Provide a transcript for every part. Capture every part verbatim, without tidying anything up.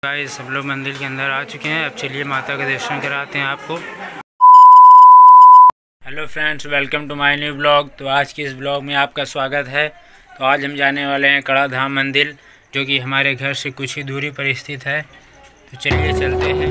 Guys सब लोग मंदिर के अंदर आ चुके हैं। अब चलिए माता का दर्शन कराते हैं आपको। Hello friends, welcome to my new blog. तो आज के इस ब्लॉग में आपका स्वागत है। तो आज हम जाने वाले हैं कड़ा धाम मंदिर, जो कि हमारे घर से कुछ ही दूरी पर स्थित है। तो चलिए चलते हैं।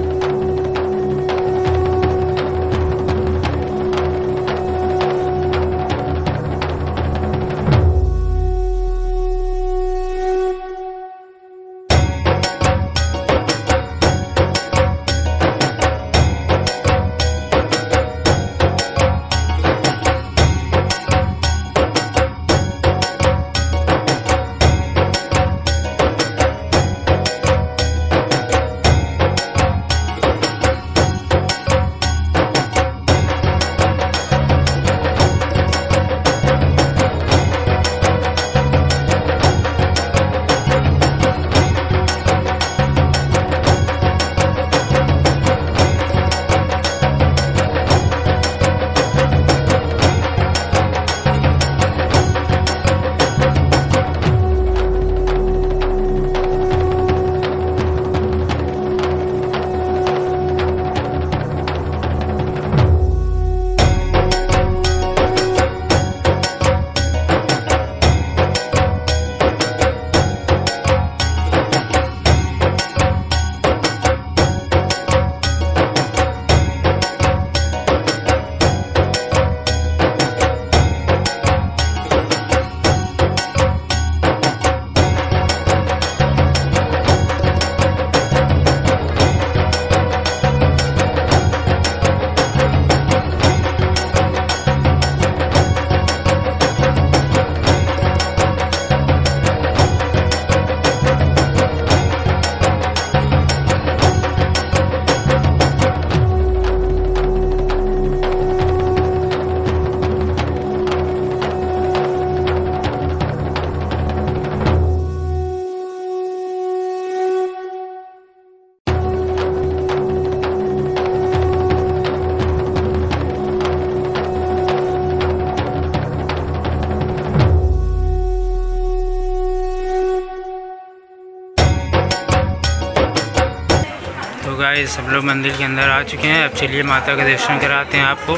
तो गाइस सब लोग मंदिर के अंदर आ चुके हैं। अब चलिए माता का दर्शन कराते हैं आपको।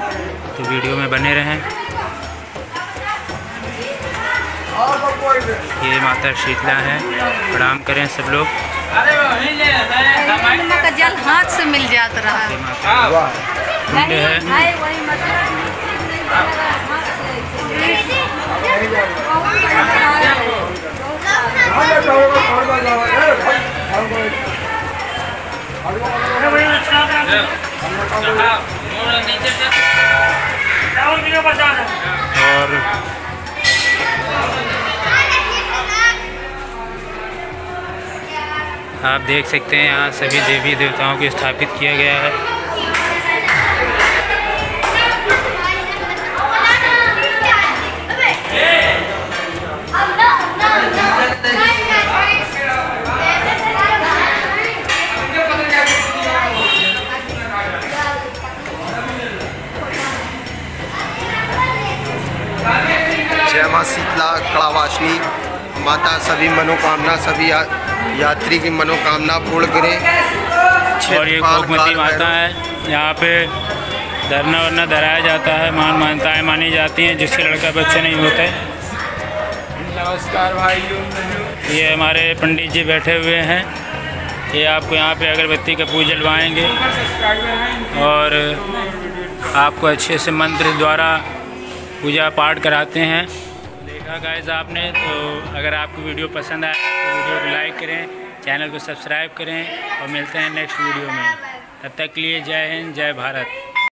तो वीडियो में बने रहें। ये माता शीतला है, प्रणाम करें सब लोग। का जल हाथ से मिल जाता रहा है। कुंड है। और आप देख सकते हैं यहाँ सभी देवी देवताओं को स्थापित किया गया है। जय माँ शीतला कड़ावासिनी माता सभी मनोकामना सभी या, यात्री की मनोकामना पूर्ण करें। और ये गोमती माता है। यहाँ पे धरना वरना धराया जाता है, मान मान्यताएँ मानी जाती हैं जिसके लड़का बच्चे नहीं होते। नमस्कार भाइयों। ये हमारे पंडित जी बैठे हुए हैं। ये आपको यहाँ पे अगरबत्ती का पूजा जलवाएंगे और आपको अच्छे से मंत्र द्वारा पूजा पाठ कराते हैं। देखा गाइस आपने। तो अगर आपको वीडियो पसंद आए तो वीडियो को लाइक करें, चैनल को सब्सक्राइब करें और मिलते हैं नेक्स्ट वीडियो में। तब तक के लिए जय हिंद, जय भारत।